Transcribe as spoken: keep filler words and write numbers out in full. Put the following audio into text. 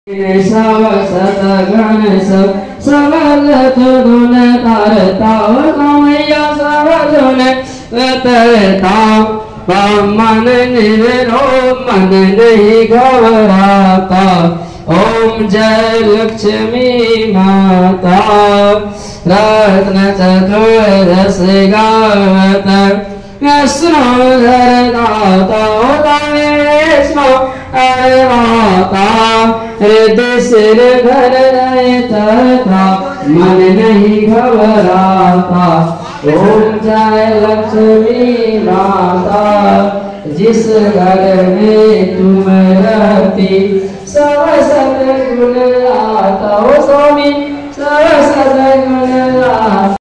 सव सतगण सब सबल तुन तरता मैया सब जुन तरता मन निरो मन नहीं घबराता। ओम जय लक्ष्मी माता रत्न चतुर्दशी गावत स्नोधर दाता माता हृदय सिर घर तथा मन नहीं घबराता। ओम जय लक्ष्मी माता जिस घर में तुम रहती सब सदगुण आता। ओ स्वामी सब सदगुण आता।